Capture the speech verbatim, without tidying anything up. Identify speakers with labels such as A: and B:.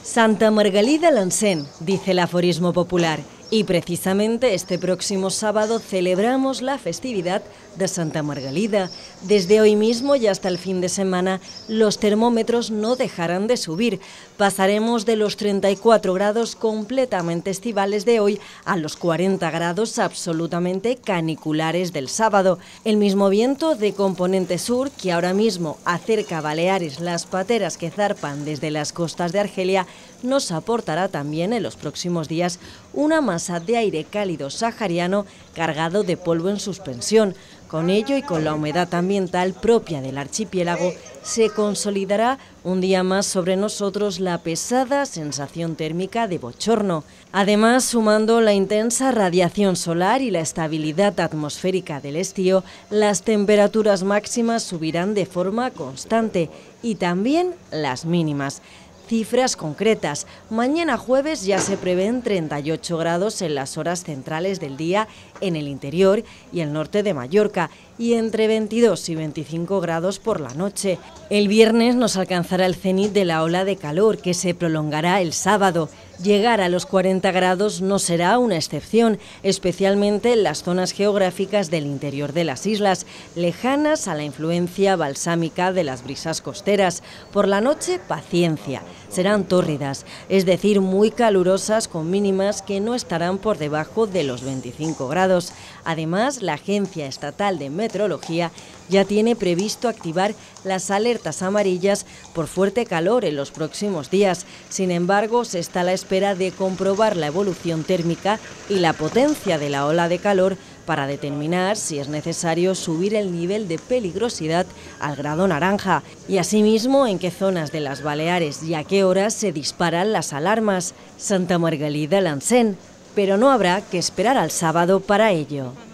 A: Santa Margalida l'encén, dice el aforismo popular. Y precisamente este próximo sábado celebramos la festividad de Santa Margalida. Desde hoy mismo y hasta el fin de semana los termómetros no dejarán de subir. Pasaremos de los treinta y cuatro grados completamente estivales de hoy a los cuarenta grados absolutamente caniculares del sábado. El mismo viento de componente sur que ahora mismo acerca a Baleares las pateras que zarpan desde las costas de Argelia nos aportará también en los próximos días una masa de aire cálido sahariano cargado de polvo en suspensión. Con ello y con la humedad ambiental propia del archipiélago se consolidará un día más sobre nosotros la pesada sensación térmica de bochorno. Además, sumando la intensa radiación solar y la estabilidad atmosférica del estío, las temperaturas máximas subirán de forma constante y también las mínimas. Cifras concretas. Mañana jueves ya se prevén treinta y ocho grados en las horas centrales del día en el interior y el norte de Mallorca y entre veintidós y veinticinco grados por la noche. El viernes nos alcanzará el cenit de la ola de calor que se prolongará el sábado. Llegar a los cuarenta grados no será una excepción, especialmente en las zonas geográficas del interior de las islas, lejanas a la influencia balsámica de las brisas costeras. Por la noche, paciencia. Serán tórridas, es decir, muy calurosas con mínimas que no estarán por debajo de los veinticinco grados. Además, la Agencia Estatal de Meteorología ya tiene previsto activar las alertas amarillas por fuerte calor en los próximos días. Sin embargo, se está a la espera de comprobar la evolución térmica y la potencia de la ola de calor para determinar si es necesario subir el nivel de peligrosidad al grado naranja y asimismo en qué zonas de las Baleares y a qué horas se disparan las alarmas. Santa Margalida l'encén, pero no habrá que esperar al sábado para ello.